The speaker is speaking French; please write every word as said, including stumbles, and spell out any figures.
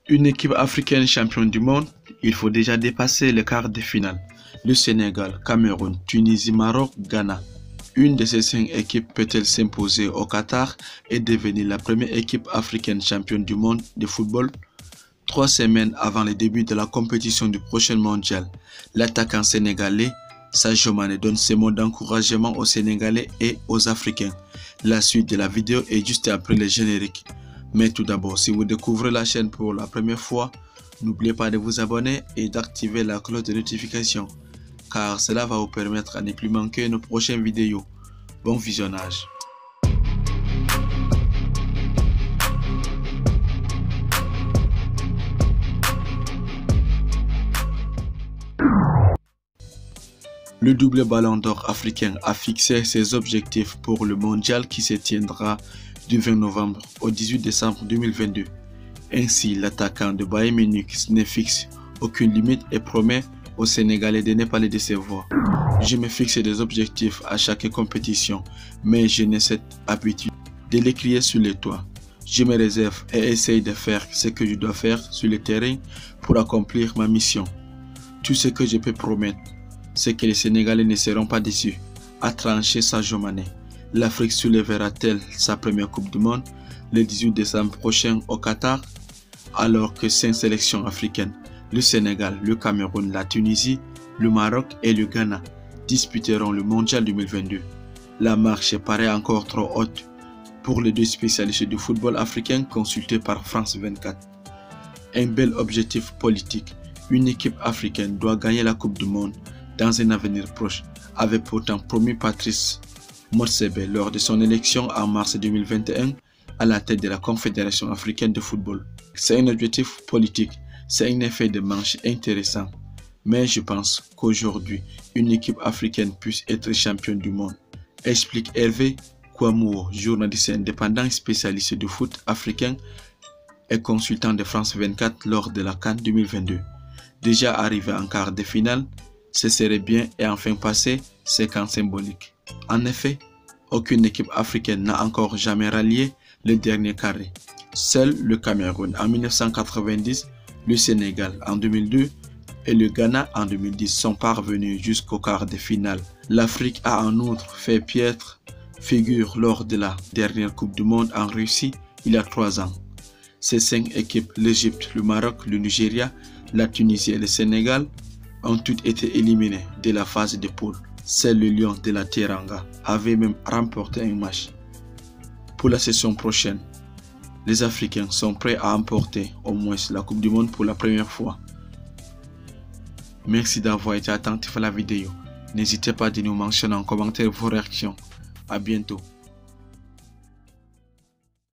Une équipe africaine championne du monde, il faut déjà dépasser le quart de finale. Le Sénégal, Cameroun, Tunisie, Maroc, Ghana. Une de ces cinq équipes peut-elle s'imposer au Qatar et devenir la première équipe africaine championne du monde de football? Trois semaines avant le début de la compétition du prochain mondial, l'attaquant sénégalais Sadio Mané donne ses mots d'encouragement aux Sénégalais et aux Africains. La suite de la vidéo est juste après le générique. Mais tout d'abord, si vous découvrez la chaîne pour la première fois, n'oubliez pas de vous abonner et d'activer la cloche de notification, car cela va vous permettre de ne plus manquer nos prochaines vidéos. Bon visionnage. Le double ballon d'or africain a fixé ses objectifs pour le mondial qui se tiendra du vingt novembre au dix-huit décembre deux mille vingt-deux. Ainsi, l'attaquant de Bayern Munich ne fixe aucune limite et promet aux Sénégalais de ne pas les décevoir. Je me fixe des objectifs à chaque compétition, mais je n'ai cette habitude de les crier sur les toits. Je me réserve et essaye de faire ce que je dois faire sur le terrain pour accomplir ma mission. Tout ce que je peux promettre, c'est que les Sénégalais ne seront pas déçus, a tranché Sadio Mané. L'Afrique soulèvera-t-elle sa première Coupe du Monde le dix-huit décembre prochain au Qatar, alors que cinq sélections africaines, le Sénégal, le Cameroun, la Tunisie, le Maroc et le Ghana, disputeront le mondial deux mille vingt-deux. La marche paraît encore trop haute pour les deux spécialistes du football africain consultés par France vingt-quatre. Un bel objectif politique, une équipe africaine doit gagner la Coupe du Monde dans un avenir proche, avait pourtant promis Patrice Motsepe lors de son élection en mars deux mille vingt et un à la tête de la Confédération africaine de football. C'est un objectif politique, c'est un effet de manche intéressant, mais je pense qu'aujourd'hui, une équipe africaine puisse être championne du monde, explique Hervé Kouamouo, journaliste indépendant spécialiste du foot africain et consultant de France vingt-quatre lors de la CAN deux mille vingt-deux. Déjà arrivé en quart de finale, ce serait bien et enfin passer ces camps symboliques. En effet, aucune équipe africaine n'a encore jamais rallié le dernier carré. Seul le Cameroun en mille neuf cent quatre-vingt-dix, le Sénégal en deux mille deux et le Ghana en deux mille dix sont parvenus jusqu'au quart de finale. L'Afrique a en outre fait piètre figure lors de la dernière Coupe du Monde en Russie il y a trois ans. Ces cinq équipes, l'Égypte, le Maroc, le Nigeria, la Tunisie et le Sénégal, ont toutes été éliminées de la phase de poule. Seul le Lion de la Teranga avait même remporté un match. Pour la saison prochaine, les Africains sont prêts à emporter au moins la Coupe du Monde pour la première fois. Merci d'avoir été attentif à la vidéo. N'hésitez pas à nous mentionner en commentaire vos réactions. À bientôt.